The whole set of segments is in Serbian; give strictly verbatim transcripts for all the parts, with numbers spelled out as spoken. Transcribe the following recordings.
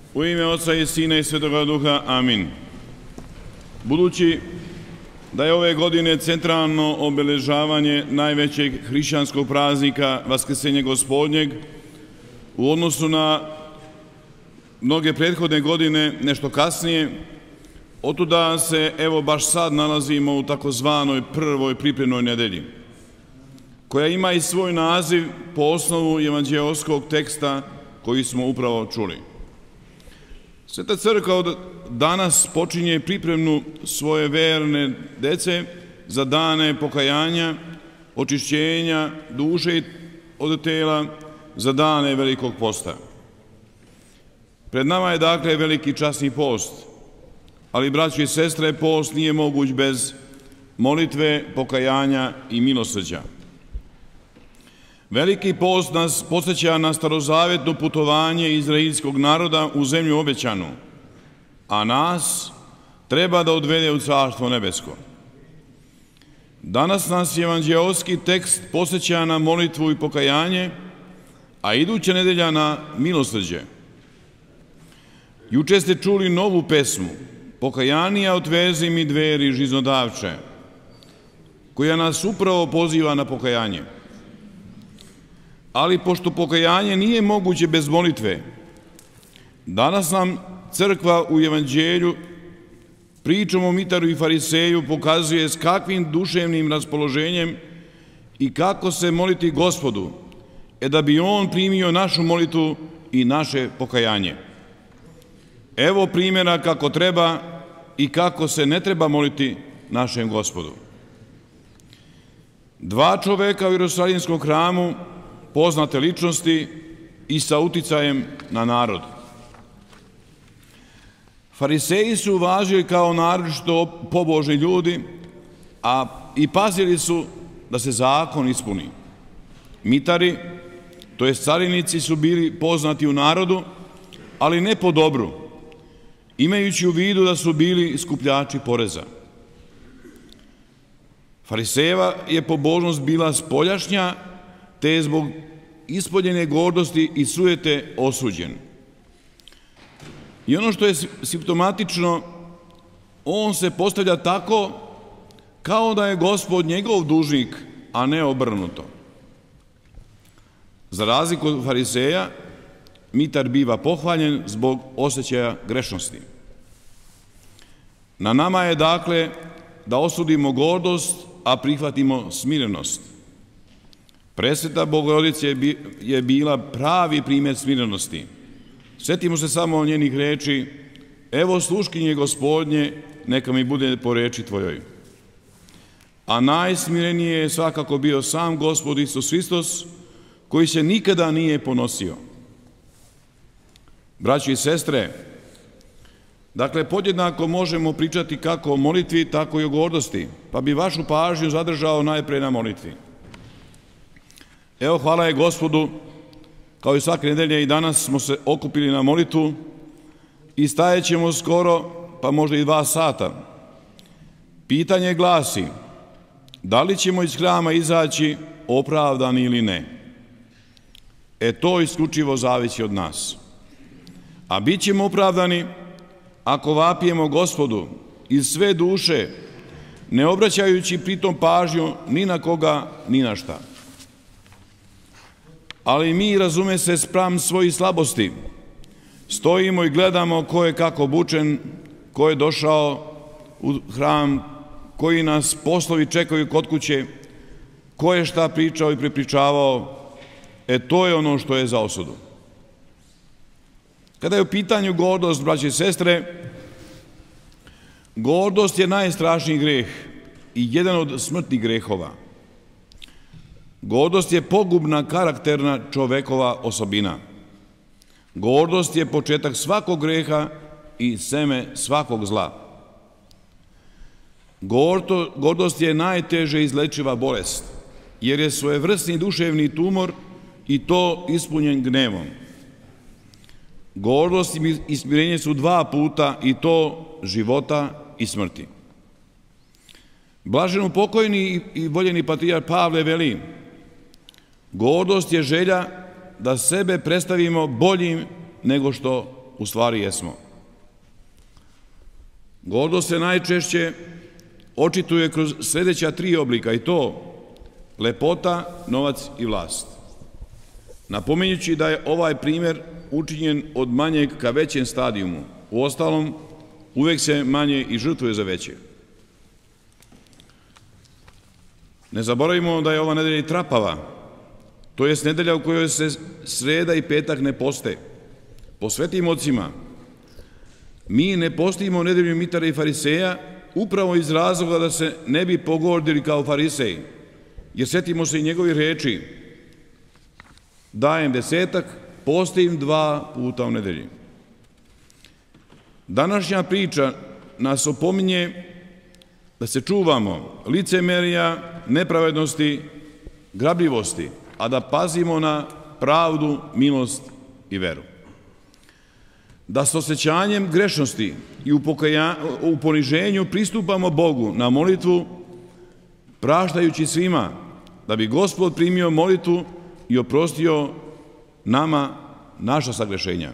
U ime Oca i Sina i Svetoga Duha. Amin. Budući da je ove godine centralno obeležavanje najvećeg hrišćanskog praznika Vaskrsenje Gospodnjeg, u odnosu na mnoge prethodne godine nešto kasnije, otuda se evo baš sad nalazimo u takozvanoj prvoj pripremnoj nedelji, koja ima i svoj naziv po osnovu evanđeoskog teksta koji smo upravo čuli. Sveta crkva od danas počinje pripremnu svoje verne dece za dane pokajanja, očišćenja duše od tela, za dane velikog posta. Pred nama je dakle veliki časni post, ali braćo i sestre, post nije moguć bez molitve, pokajanja i milosrđa. Veliki post nas podsjeća na starozavetno putovanje izraelskog naroda u zemlju obećanu, a nas treba da odvede u Carstvo nebesko. Danas nas evanđeoski tekst podsjeća na molitvu i pokajanje, a iduća nedelja na milosrđe. Juče ste čuli novu pesmu, Pokajanija otvezi mi dveri žiznodavče, koja nas upravo poziva na pokajanje. Ali pošto pokajanje nije moguće bez molitve, danas nam crkva u evanđelju pričom o Mitaru i Fariseju pokazuje s kakvim duševnim raspoloženjem i kako se moliti Gospodu, e da bi On primio našu molitvu i naše pokajanje. Evo primjera kako treba i kako se ne treba moliti našem Gospodu. Dva čoveka u Jerusalimskom hramu, poznate ličnosti i sa uticajem na narod. Fariseji su važili kao naročito pobožni ljudi, a i pazili su da se zakon ispuni. Mitari, to jest carinici, su bili poznati u narodu, ali ne po dobru, imajući u vidu da su bili skupljači poreza. Farisejeva je pobožnost bila spoljašnja, te je zbog ispoljene gordosti i sujete osuđen. I ono što je simptomatično, on se postavlja tako kao da je Gospod njegov dužnik, a ne obrnuto. Za razliku od Fariseja, Mitar biva pohvaljen zbog osjećaja grešnosti. Na nama je dakle da osudimo gordost, a prihvatimo smirenost. Presveta Bogorodica je bila pravi primjer smirenosti. Sjetimo se samo njenih reči: evo sluškinje Gospodnje, neka mi bude po reči Tvojoj. A najsmirenije je svakako bio sam Gospod Isus Hristos, koji se nikada nije ponosio. Braći i sestre, dakle, podjednako možemo pričati kako o molitvi, tako i o gordosti, pa bi vašu pažnju zadržao najpre na molitvi. Evo, hvala je Gospodu, kao i svake nedelje i danas smo se okupili na molitvu i stajećemo skoro, pa možda i dva sata. Pitanje glasi: da li ćemo iz hrama izaći opravdani ili ne? E to isključivo zavisi od nas. A bit ćemo opravdani ako vapijemo Gospodu iz sve duše, ne obraćajući pritom pažnju ni na koga, ni na šta. Ali mi, razume se, spram svojih slabosti, stojimo i gledamo ko je kako obučen, ko je došao u hram, koji nas poslovi čekaju kod kuće, ko je šta pričao i prepričavao. E to je ono što je za osudu. Kada je u pitanju gordost, braće i sestre, gordost je najstrašniji greh i jedan od smrtnih grehova. Gordost je pogubna karakterna čovekova osobina. Gordost je početak svakog greha i seme svakog zla. Gordost je najteže izlečiva bolest, jer je svojevrsni duševni tumor i to ispunjen gnevom. Gordost i smirenje su dva puta, i to života i smrti. Blaženopokojni i voljeni patrijarh Pavle veli: gordost je želja da sebe predstavimo boljim nego što u stvari jesmo. Gordost se najčešće očituje kroz sljedeća tri oblika, i to lepota, novac i vlast. Napominjući da je ovaj primjer učinjen od manjeg ka većem stadijumu. Uostalom, uvek se manje i žrtvuje za veće. Ne zaboravimo da je ova nedelja i trapava, to jest nedelja u kojoj se sreda i petak ne poste. Po svetim ocima, mi ne postimo nedelju mitara i fariseja upravo iz razloga da se ne bi pogordili kao fariseji, jer sjetimo se i njegovih reči: dajem desetak, postim dva puta u nedelji. Današnja priča nas opominje da se čuvamo licemerja, nepravednosti, grabljivosti, a da pazimo na pravdu, milost i veru. Da s osjećanjem grešnosti i u poniženju pristupamo Bogu na molitvu, praštajući svima, da bi Gospod primio molitvu i oprostio nama naša sagrešenja.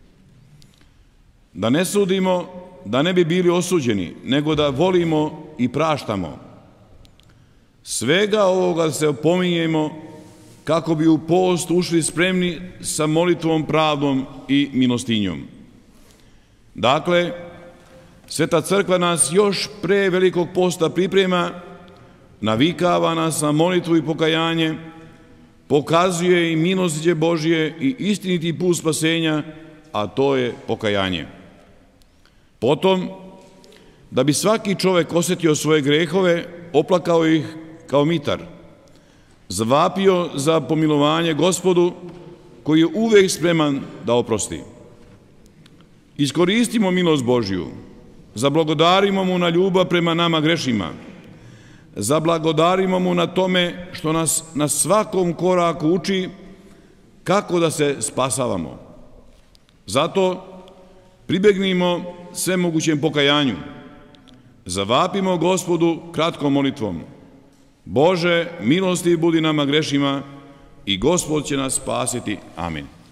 Da ne sudimo, da ne bi bili osuđeni, nego da volimo i praštamo. Svega ovoga se opominjemo kako bi u post ušli spremni sa molitvom, pravdom i milostinjom. Dakle, Sveta crkva nas još pre velikog posta priprema, navikava nas na molitvu i pokajanje, pokazuje i milosđe Božje i istiniti put spasenja, a to je pokajanje. Potom, da bi svaki čovek osjetio svoje grehove, oplakao ih kao mitar, zavapio za pomilovanje Gospodu, koji je uvek spreman da oprosti. Iskoristimo milost Božju, zablagodarimo mu na ljubav prema nama grešima, zablagodarimo mu na tome što nas na svakom koraku uči kako da se spasavamo. Zato pribegnimo svemogućem pokajanju, zavapimo Gospodu kratkom molitvom: Bože, milosti budi nama grešima i Gospod će nas spasiti. Amin.